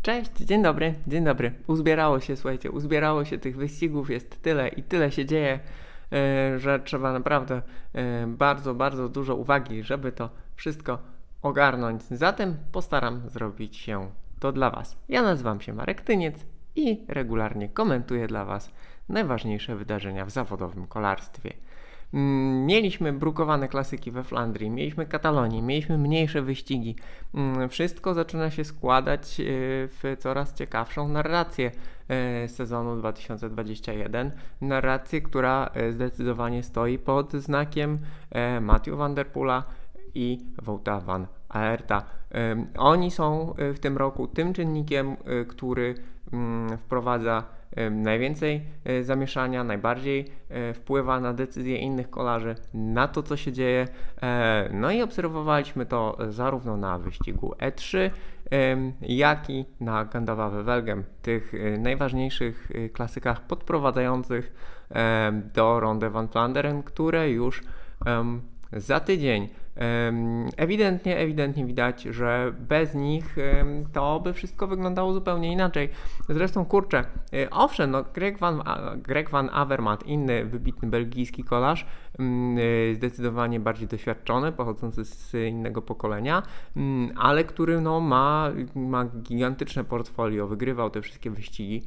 Cześć, dzień dobry. Uzbierało się, słuchajcie, uzbierało się tych wyścigów, jest tyle i tyle się dzieje, że trzeba naprawdę bardzo dużo uwagi, żeby to wszystko ogarnąć. Zatem postaram zrobić się to dla Was. Ja nazywam się Marek Tyniec i regularnie komentuję dla Was najważniejsze wydarzenia w zawodowym kolarstwie. Mieliśmy brukowane klasyki we Flandrii, mieliśmy Katalonię, mieliśmy mniejsze wyścigi. Wszystko zaczyna się składać w coraz ciekawszą narrację sezonu 2021. Narrację, która zdecydowanie stoi pod znakiem Mathieu van der Poela i Wouta van Aerta. Oni są w tym roku tym czynnikiem, który wprowadza najwięcej zamieszania, najbardziej wpływa na decyzje innych kolarzy, na to, co się dzieje. No i obserwowaliśmy to zarówno na wyścigu E3, jak i na Gandava-Wevelgem, tych najważniejszych klasykach podprowadzających do Ronde van Vlaanderen, które już za tydzień. Ewidentnie widać, że bez nich to by wszystko wyglądało zupełnie inaczej. Zresztą kurczę, owszem, no Greg van Avermaet, inny wybitny belgijski kolarz, zdecydowanie bardziej doświadczony, pochodzący z innego pokolenia, ale który no, ma gigantyczne portfolio, wygrywał te wszystkie wyścigi.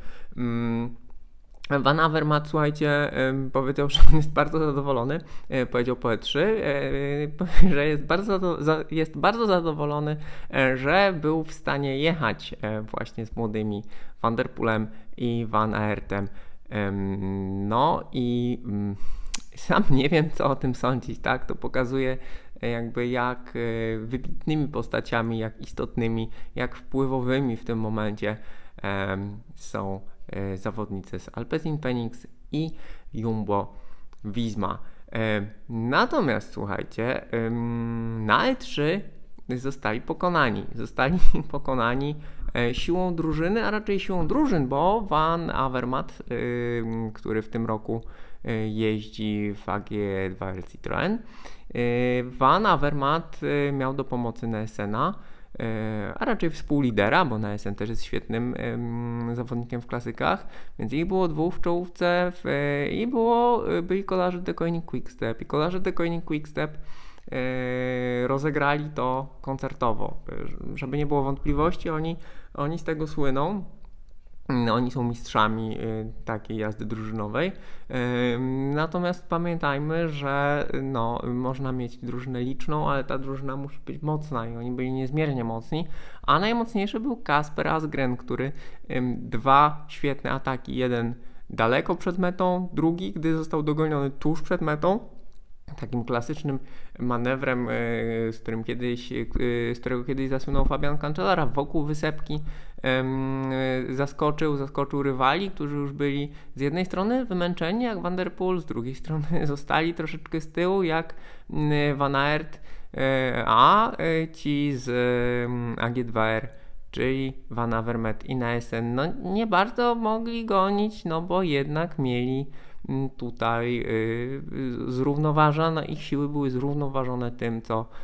Van Avermaet, słuchajcie, powiedział, że on jest bardzo zadowolony, powiedział po E3, że jest bardzo zadowolony, że był w stanie jechać właśnie z młodymi Van der Poelem i Van Aertem. No i sam nie wiem, co o tym sądzić, tak? To pokazuje jakby jak wybitnymi postaciami, jak istotnymi, jak wpływowymi w tym momencie są zawodnicy z Alpecin Fenix i Jumbo Visma. Natomiast słuchajcie, na E3 zostali pokonani siłą drużyny, a raczej siłą drużyn, bo Van Avermaet, który w tym roku jeździ w AG2R Citroën, Van Avermaet miał do pomocy NSN-a, a raczej współlidera, bo NSN też jest świetnym zawodnikiem w klasykach, więc ich było dwóch w czołówce i byli kolarze De Koning Quickstep i kolarze De Koning Quickstep rozegrali to koncertowo, żeby nie było wątpliwości, oni z tego słyną. Oni są mistrzami takiej jazdy drużynowej. Natomiast pamiętajmy, że można mieć drużynę liczną, ale ta drużyna musi być mocna i oni byli niezmiernie mocni. A najmocniejszy był Kasper Asgreen, który dwa świetne ataki. Jeden daleko przed metą, drugi, gdy został dogoniony tuż przed metą. Takim klasycznym manewrem, z którego kiedyś zasłynął Fabian Cancellara, wokół wysepki zaskoczył rywali, którzy już byli z jednej strony wymęczeni jak Van der Poel, z drugiej strony zostali troszeczkę z tyłu jak Van Aert, a ci z AG2R, czyli Van Avermaet i NSN, nie bardzo mogli gonić, bo jednak mieli tutaj ich siły były zrównoważone tym,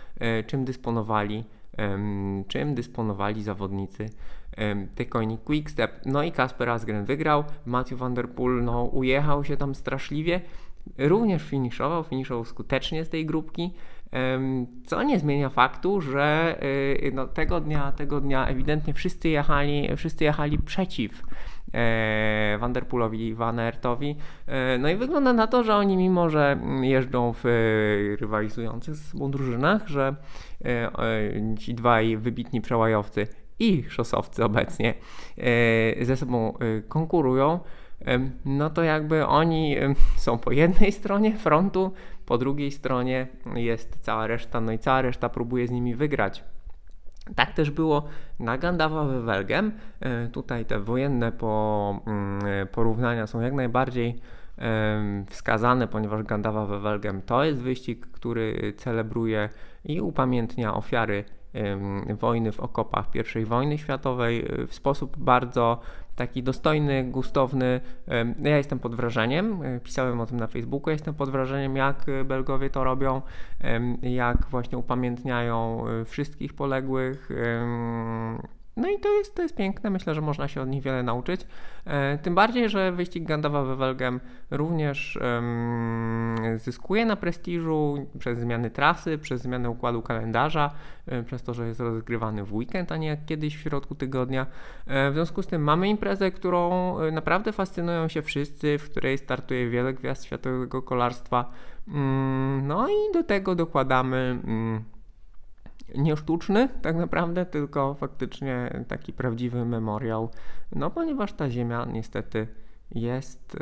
czym dysponowali zawodnicy De Koning Quickstep. No i Kasper Asgreen wygrał, Mathieu van der Poel ujechał się tam straszliwie, również finiszował skutecznie z tej grupki, co nie zmienia faktu, że tego dnia ewidentnie wszyscy jechali przeciw Van der Poelowi i Van Aertowi. No i wygląda na to, że oni, mimo że jeżdżą w rywalizujących ze sobą drużynach, że ci dwaj wybitni przełajowcy i szosowcy obecnie ze sobą konkurują, no to jakby oni są po jednej stronie frontu, po drugiej stronie jest cała reszta, no i cała reszta próbuje z nimi wygrać. Tak też było na Gandava-Wevelgem. Tutaj te wojenne porównania są jak najbardziej wskazane, ponieważ Gandava-Wevelgem to jest wyścig, który celebruje i upamiętnia ofiary wojny w okopach I wojny światowej w sposób bardzo taki dostojny, gustowny. Ja jestem pod wrażeniem, pisałem o tym na Facebooku, jestem pod wrażeniem, jak Belgowie to robią, jak właśnie upamiętniają wszystkich poległych. No i to jest piękne, myślę, że można się od nich wiele nauczyć. Tym bardziej, że wyścig Gandava-Wevelgem również zyskuje na prestiżu przez zmiany trasy, przez zmianę układu kalendarza, przez to, że jest rozgrywany w weekend, a nie jak kiedyś w środku tygodnia. W związku z tym mamy imprezę, którą naprawdę fascynują się wszyscy, w której startuje wiele gwiazd światowego kolarstwa. No i do tego dokładamy nie sztuczny tak naprawdę, tylko faktycznie taki prawdziwy memoriał, no ponieważ ta ziemia niestety jest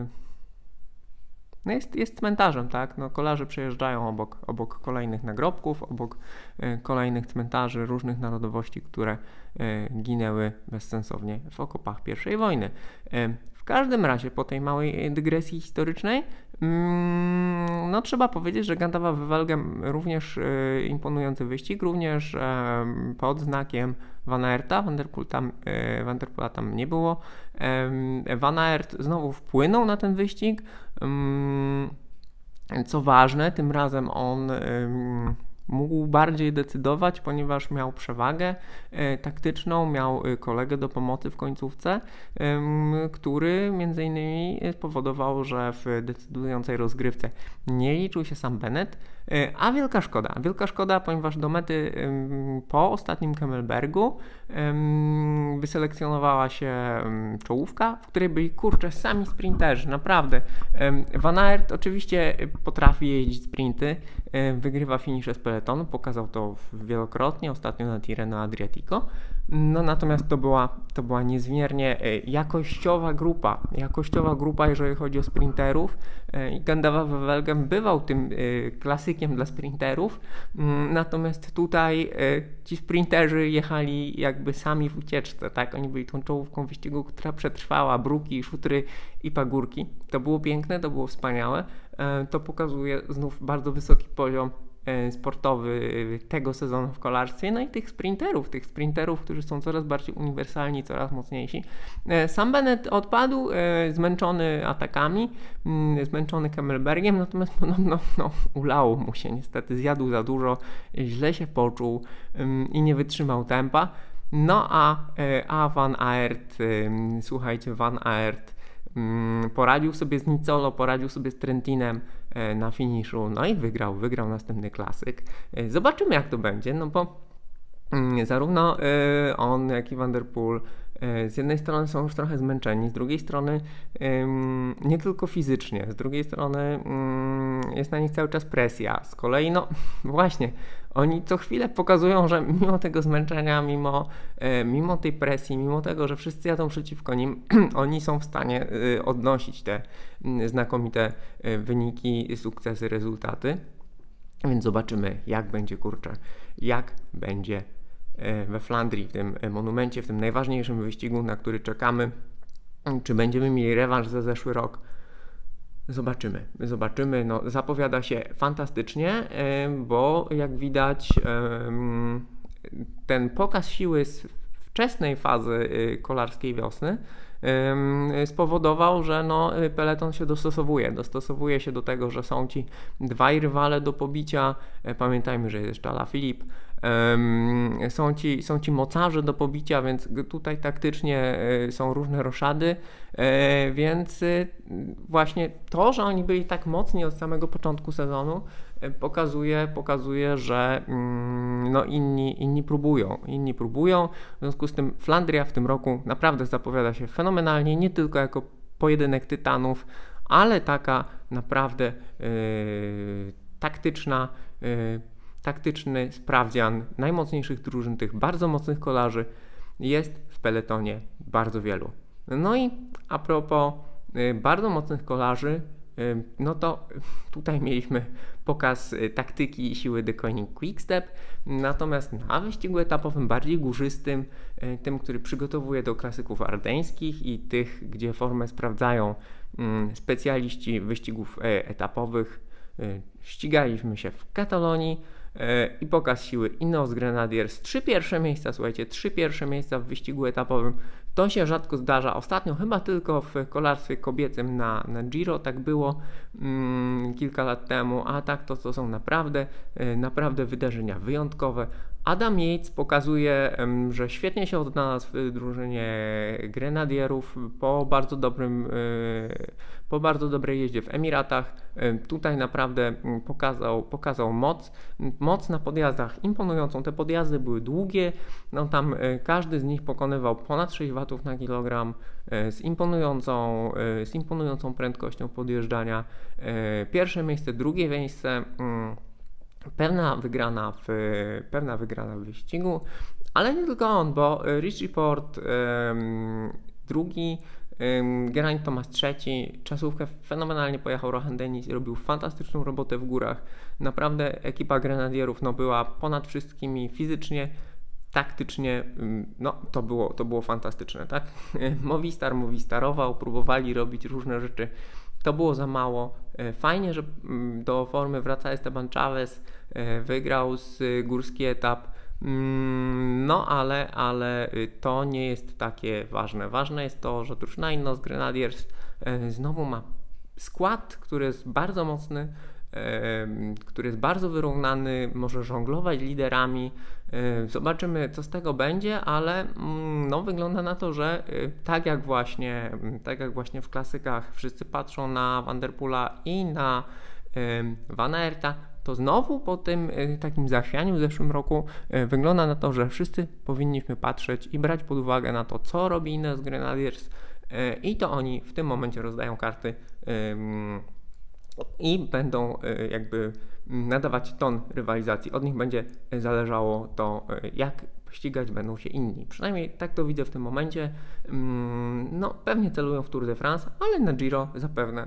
cmentarzem, tak? No, kolarze przejeżdżają obok kolejnych nagrobków, obok kolejnych cmentarzy różnych narodowości, które ginęły bezsensownie w okopach I wojny. W każdym razie po tej małej dygresji historycznej no trzeba powiedzieć, że Gandava-Wevelgem również imponujący wyścig, również pod znakiem Van Aerta. Van der Poela tam nie było. Van Aert znowu wpłynął na ten wyścig. Co ważne, tym razem on mógł bardziej decydować, ponieważ miał przewagę taktyczną, miał kolegę do pomocy w końcówce, który między innymi spowodował, że w decydującej rozgrywce nie liczył się sam Bennett, a wielka szkoda, ponieważ do mety po ostatnim Kemmelbergu wyselekcjonowała się czołówka, w której byli sami sprinterzy, naprawdę. Van Aert oczywiście potrafi jeździć sprinty, wygrywa finisze z peletonu, pokazał to wielokrotnie, ostatnio na Tirreno Adriatico. No natomiast to była niezmiernie jakościowa grupa, jeżeli chodzi o sprinterów. I Gandava-Wevelgem bywał tym klasykiem dla sprinterów, natomiast tutaj ci sprinterzy jechali jakby sami w ucieczce, tak? Oni byli tą czołówką wyścigu, która przetrwała bruki, szutry i pagórki. To było piękne, to było wspaniałe. To pokazuje znów bardzo wysoki poziom sportowy tego sezonu w kolarstwie, no i tych sprinterów, którzy są coraz bardziej uniwersalni, coraz mocniejsi. Sam Bennett odpadł, zmęczony atakami, zmęczony Kemmelbergiem, natomiast podobno ulało mu się, niestety zjadł za dużo, źle się poczuł i nie wytrzymał tempa. No a Van Aert, słuchajcie, Van Aert poradził sobie z Nicolo, poradził sobie z Trentinem na finiszu, no i wygrał następny klasyk. Zobaczymy, jak to będzie, no bo zarówno on, jak i Van der Poel z jednej strony są już trochę zmęczeni, z drugiej strony nie tylko fizycznie, z drugiej strony jest na nich cały czas presja. Z kolei, no właśnie, oni co chwilę pokazują, że mimo tego zmęczenia, mimo tej presji, mimo tego, że wszyscy jadą przeciwko nim, oni są w stanie odnosić te znakomite wyniki, sukcesy, rezultaty. Więc zobaczymy, jak będzie we Flandrii, w tym monumencie, w tym najważniejszym wyścigu, na który czekamy. Czy będziemy mieli rewanż za zeszły rok? Zobaczymy. No, zapowiada się fantastycznie, bo jak widać ten pokaz siły z wczesnej fazy kolarskiej wiosny spowodował, że peleton się dostosowuje się do tego, że są ci dwaj rywale do pobicia. Pamiętajmy, że jest jeszcze Alaphilippe. Są ci mocarze do pobicia, więc tutaj taktycznie są różne roszady, więc właśnie to, że oni byli tak mocni od samego początku sezonu, pokazuje, że inni próbują. W związku z tym Flandria w tym roku naprawdę zapowiada się fenomenalnie, nie tylko jako pojedynek tytanów, ale taka naprawdę taktyczny sprawdzian najmocniejszych drużyn, tych bardzo mocnych kolarzy jest w peletonie bardzo wielu. No i a propos bardzo mocnych kolarzy, no to tutaj mieliśmy pokaz taktyki i siły The Koenig Quick-Step, natomiast na wyścigu etapowym bardziej górzystym, tym, który przygotowuje do klasyków ardeńskich i tych, gdzie formę sprawdzają specjaliści wyścigów etapowych, ścigaliśmy się w Katalonii i pokaz siły Ineos Grenadiers. 3 pierwsze miejsca, słuchajcie, 3 pierwsze miejsca w wyścigu etapowym. To się rzadko zdarza. Ostatnio chyba tylko w kolarstwie kobiecym na Giro tak było kilka lat temu, a tak to są naprawdę wydarzenia wyjątkowe. Adam Yates pokazuje, że świetnie się odnalazł w drużynie Grenadierów po bardzo dobrej jeździe w Emiratach. Tutaj naprawdę pokazał moc na podjazdach imponującą. Te podjazdy były długie, no tam każdy z nich pokonywał ponad 6 watów na kilogram z imponującą prędkością podjeżdżania. Pierwsze miejsce, drugie miejsce. Pewna wygrana w wyścigu, ale nie tylko on, bo Richie Porte drugi, Geraint Thomas trzeci, czasówkę fenomenalnie pojechał Rohan Dennis i robił fantastyczną robotę w górach. Naprawdę ekipa Grenadierów była ponad wszystkimi fizycznie, taktycznie, to było fantastyczne, tak? Movistar movistarował, próbowali robić różne rzeczy. To było za mało. Fajnie, że do formy wraca Esteban Chavez, wygrał z górski etap, ale to nie jest takie ważne. Ważne jest to, że drużyna Ineos Grenadiers znowu ma skład, który jest bardzo mocny, który jest bardzo wyrównany, może żonglować liderami. Zobaczymy, co z tego będzie, ale wygląda na to, że tak jak właśnie w klasykach wszyscy patrzą na Van der Poola i na Van Aerta, to znowu po tym takim zachwianiu w zeszłym roku wygląda na to, że wszyscy powinniśmy patrzeć i brać pod uwagę na to, co robi Ineos Grenadiers, i to oni w tym momencie rozdają karty i będą jakby nadawać ton rywalizacji. Od nich będzie zależało to, jak ścigać będą się inni. Przynajmniej tak to widzę w tym momencie. Pewnie celują w Tour de France, ale na Giro zapewne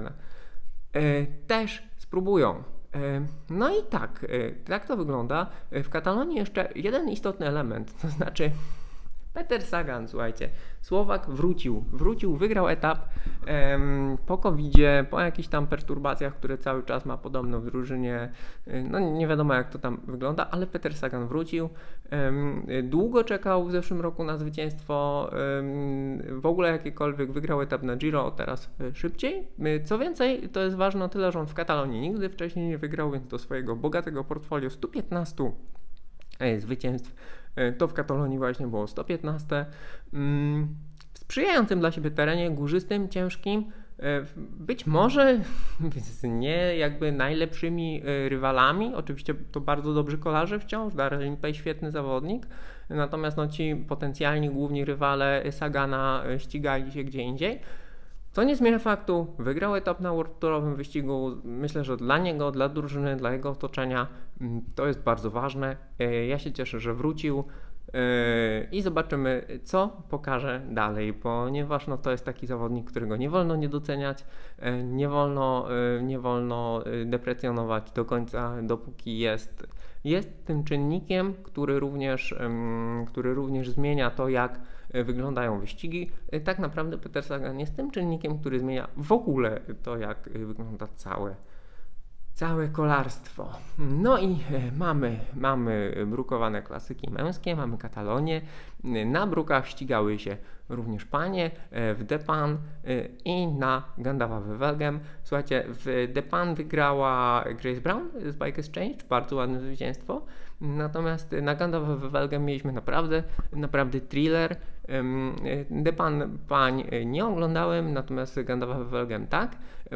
też spróbują. No i tak to wygląda. W Katalonii jeszcze jeden istotny element, to znaczy Peter Sagan, słuchajcie, Słowak wrócił, wygrał etap po COVID-zie, po jakichś tam perturbacjach, które cały czas ma podobno w drużynie. Nie wiadomo, jak to tam wygląda, ale Peter Sagan wrócił. Długo czekał w zeszłym roku na zwycięstwo, w ogóle jakiekolwiek, wygrał etap na Giro, teraz szybciej. Co więcej, to jest ważne o tyle, że on w Katalonii nigdy wcześniej nie wygrał, więc do swojego bogatego portfolio 115 zwycięstw to w Katalonii właśnie było 115. W sprzyjającym dla siebie terenie, górzystym, ciężkim, być może z nie jakby najlepszymi rywalami. Oczywiście to bardzo dobrzy kolarze wciąż, Darrell Impey świetny zawodnik, natomiast ci potencjalni główni rywale Sagana ścigali się gdzie indziej. Co nie zmienia faktu, wygrał etap na World Tourowym wyścigu. Myślę, że dla niego, dla drużyny, dla jego otoczenia to jest bardzo ważne. Ja się cieszę, że wrócił i zobaczymy, co pokaże dalej, ponieważ to jest taki zawodnik, którego nie wolno nie doceniać, nie wolno deprecjonować do końca, dopóki jest tym czynnikiem, który również zmienia to, jak wyglądają wyścigi. Tak naprawdę Peter Sagan jest tym czynnikiem, który zmienia w ogóle to, jak wygląda całe kolarstwo. No i mamy brukowane klasyki męskie, mamy Katalonię. Na brukach ścigały się również panie w Depan i na Gandava-Wevelgem. Słuchajcie, w Depan wygrała Grace Brown z Bike Exchange, bardzo ładne zwycięstwo. Natomiast na Gandava-Wevelgem mieliśmy naprawdę thriller. Depan pań nie oglądałem, natomiast Gandava-Wevelgem tak.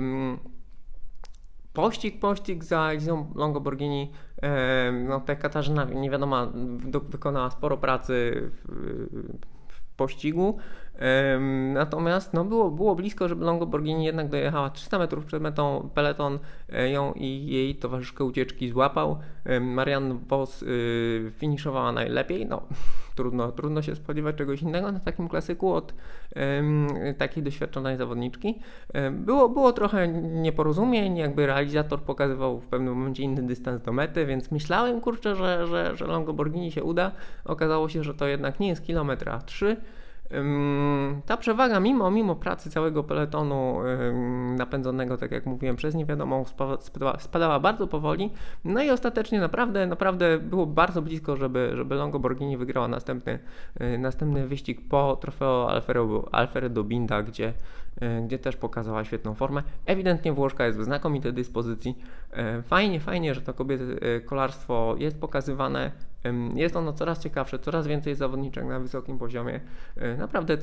Pościg za Elizą Longoborghini. Te Katarzyna niewiadoma wykonała sporo pracy w pościgu. Natomiast było blisko, żeby Longoborghini jednak dojechała 300 metrów przed metą. Peleton ją i jej towarzyszkę ucieczki złapał. Marianne Vos finiszowała najlepiej. Trudno się spodziewać czegoś innego na takim klasyku od takiej doświadczonej zawodniczki. Było trochę nieporozumień, jakby realizator pokazywał w pewnym momencie inny dystans do mety, więc myślałem, że Longoborghini się uda. Okazało się, że to jednak nie jest kilometr, a 3. Ta przewaga mimo pracy całego peletonu napędzonego, tak jak mówiłem, przez niewiadomą spadała bardzo powoli. No i ostatecznie naprawdę było bardzo blisko, żeby Longoborghini wygrała następny wyścig po trofeo Alfredo Binda, gdzie też pokazała świetną formę. Ewidentnie Włoszka jest w znakomitej dyspozycji. Fajnie, że to kobiety kolarstwo jest pokazywane. Jest ono coraz ciekawsze, coraz więcej zawodniczek na wysokim poziomie. Naprawdę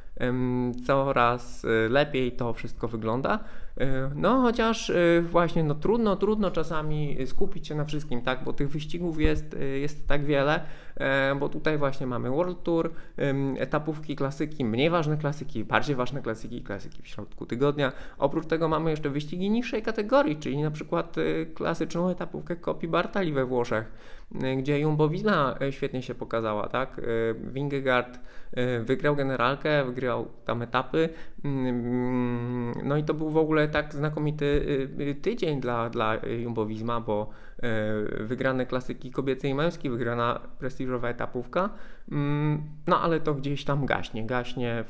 coraz lepiej to wszystko wygląda. No chociaż właśnie no trudno czasami skupić się na wszystkim, tak, bo tych wyścigów jest tak wiele, bo tutaj właśnie mamy World Tour, etapówki, klasyki, mniej ważne klasyki, bardziej ważne klasyki, klasyki w środku tygodnia. Oprócz tego mamy jeszcze wyścigi niższej kategorii, czyli na przykład klasyczną etapówkę Coppi Bartali we Włoszech, gdzie Jumbo-Visma świetnie się pokazała, tak? Vingegaard wygrał generalkę, wygrał tam etapy, no i to był w ogóle tak znakomity tydzień dla Jumbo-Visma, bo wygrane klasyki kobiece i męskie, wygrana prestiżowa etapówka, no ale to gdzieś tam gaśnie.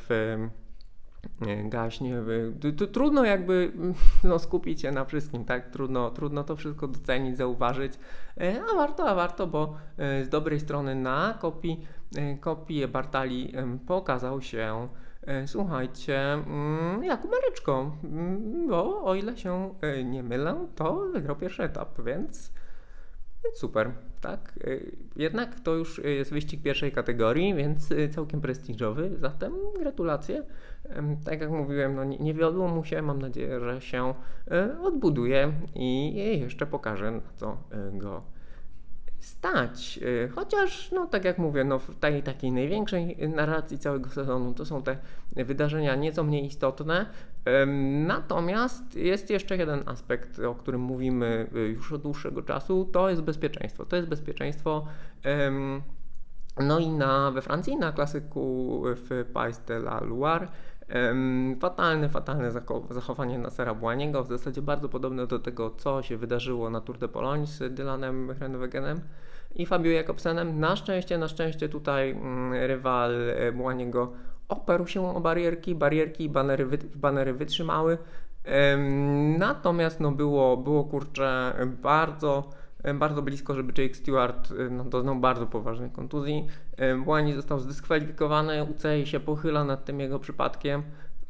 Trudno jakby skupić się na wszystkim, tak? Trudno to wszystko docenić, zauważyć, a warto, bo z dobrej strony na Coppi Bartali pokazał się, słuchajcie, Jakub Mareczko, bo o ile się nie mylę, to wygrał pierwszy etap, więc super, tak? Jednak to już jest wyścig pierwszej kategorii, więc całkiem prestiżowy, zatem gratulacje. Tak jak mówiłem, no nie wiodło mu się, mam nadzieję, że się odbuduje i jeszcze pokaże, na co go stać. Chociaż, no tak jak mówię, no w tej takiej największej narracji całego sezonu to są te wydarzenia nieco mniej istotne. Natomiast jest jeszcze jeden aspekt, o którym mówimy już od dłuższego czasu, to jest bezpieczeństwo. To jest bezpieczeństwo. No i we Francji, na klasyku w Pays de la Loire, fatalne zachowanie Nassera Bouhanniego, w zasadzie bardzo podobne do tego, co się wydarzyło na Tour de Pologne z Dylanem Groenewegenem i Fabio Jakobsenem. Na szczęście tutaj rywal Bouhanniego oparł się o barierki i banery wytrzymały. Natomiast no było kurczę bardzo blisko, żeby Jake Stewart doznał bardzo poważnej kontuzji. Bouhanni został zdyskwalifikowany, UCI się pochyla nad tym jego przypadkiem.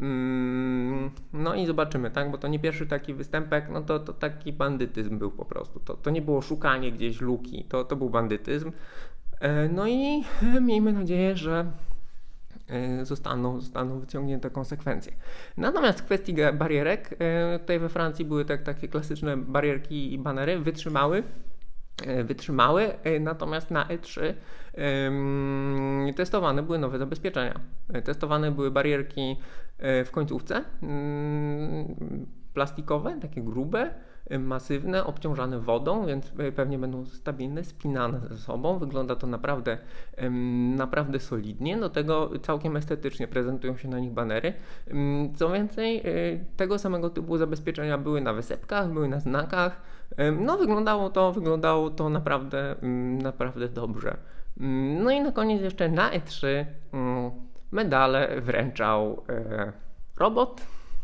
No i zobaczymy, tak, bo to nie pierwszy taki występek, no to taki bandytyzm był po prostu. To nie było szukanie gdzieś luki, to był bandytyzm. No i miejmy nadzieję, że zostaną wyciągnięte konsekwencje. Natomiast w kwestii barierek, tutaj we Francji były takie klasyczne barierki i banery, wytrzymały, natomiast na E3 testowane były nowe zabezpieczenia. Testowane były barierki w końcówce, plastikowe, takie grube, masywne, obciążane wodą, więc pewnie będą stabilne, spinane ze sobą. Wygląda to naprawdę solidnie. Do tego całkiem estetycznie prezentują się na nich banery. Co więcej, tego samego typu zabezpieczenia były na wysepkach, były na znakach. No wyglądało to naprawdę dobrze. No i na koniec jeszcze na E3 medale wręczał robot.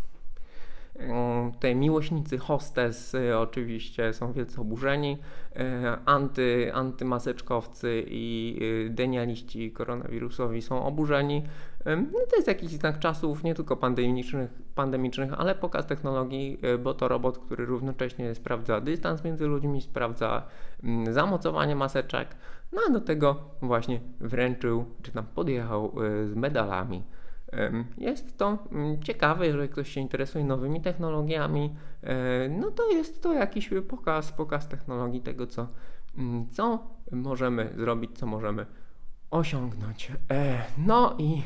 Te miłośnicy hostes oczywiście są wielce oburzeni, antymaseczkowcy i denialiści koronawirusowi są oburzeni. No to jest jakiś znak czasów, nie tylko pandemicznych, ale pokaz technologii, bo to robot, który równocześnie sprawdza dystans między ludźmi, sprawdza zamocowanie maseczek, no a do tego właśnie wręczył, czy tam podjechał z medalami. Jest to ciekawe, jeżeli ktoś się interesuje nowymi technologiami, no to jest to jakiś pokaz technologii tego, co możemy zrobić, co możemy osiągnąć. No i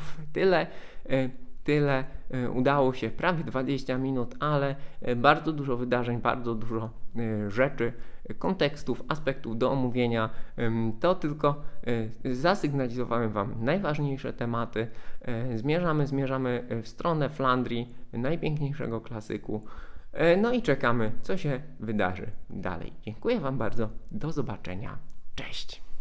tyle udało się, prawie 20 minut, ale bardzo dużo wydarzeń, bardzo dużo rzeczy, kontekstów, aspektów do omówienia. To tylko zasygnalizowałem Wam najważniejsze tematy. Zmierzamy w stronę Flandrii, najpiękniejszego klasyku. No i czekamy, co się wydarzy dalej. Dziękuję Wam bardzo. Do zobaczenia. Cześć.